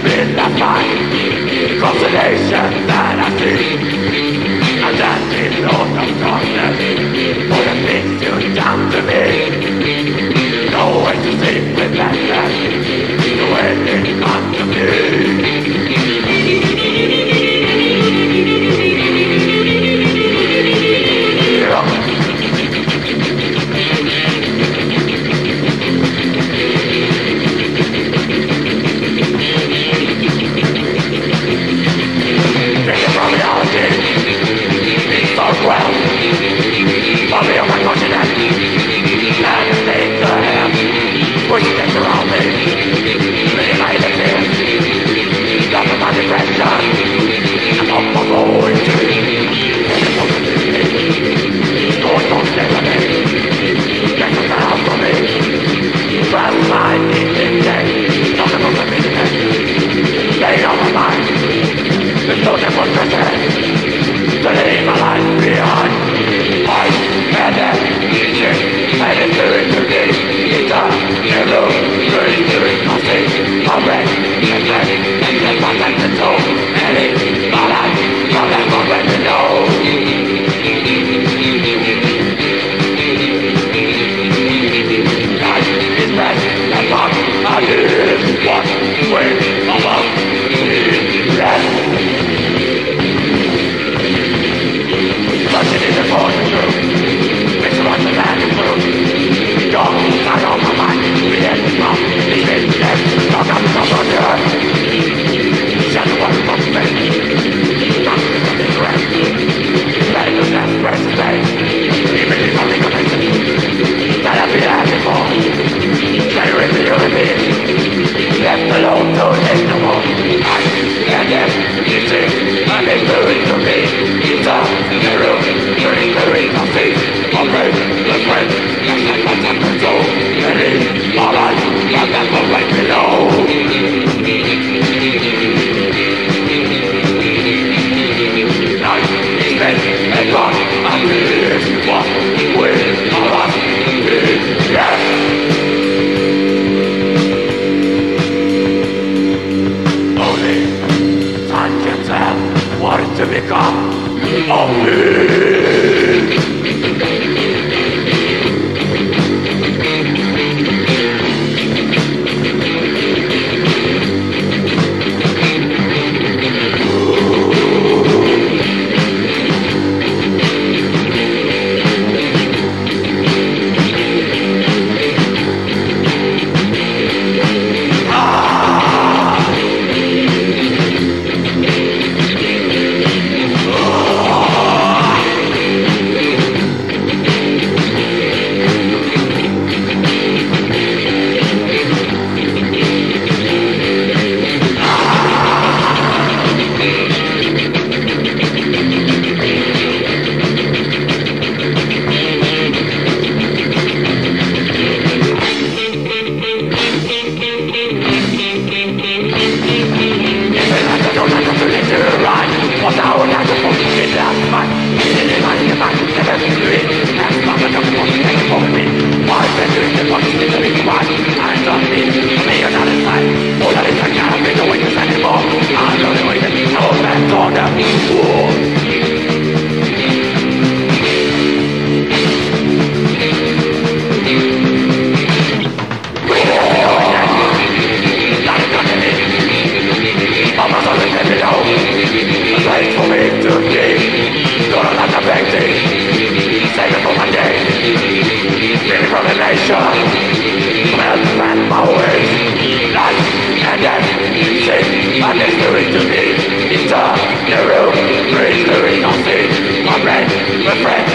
in the mind, consolation that I see. And that is Lord of darkness, for the things you've done to me. No way to sleep with madness, the way it comes to me. Push things around me, living my fears, nothing but depression, I'm up for going to, getting more than me, going on steadily, getting down for me, fast line in the day, talking about the business, laying on my mind, there's no demonstration, to leave my life behind, I and then, and it's doing to me. Hello, very good, nothing. I'm red, and red, and let my life to know. And it's my life, I'm red to know. Life is red, and what I live, what we above is red. Touching in the corner room, it's what the land is through. Dark, I on my mind, we had this mouth, these days, talk up on the earth. Shadow one from space, not something correct. Better to death, where's the space? Even if I'm in connection, that I've been at before. Stay with the human being, left alone to take the war. I and them, you see, and it's doing to me. It's up in the room, doing nothing. I'm brave, the friend. Control, and it's all right, but that's the right below. Life is dead and gone, and this is what we are us is death. Only time can tell what is to become of me. The room, breathe, nothing. My friend,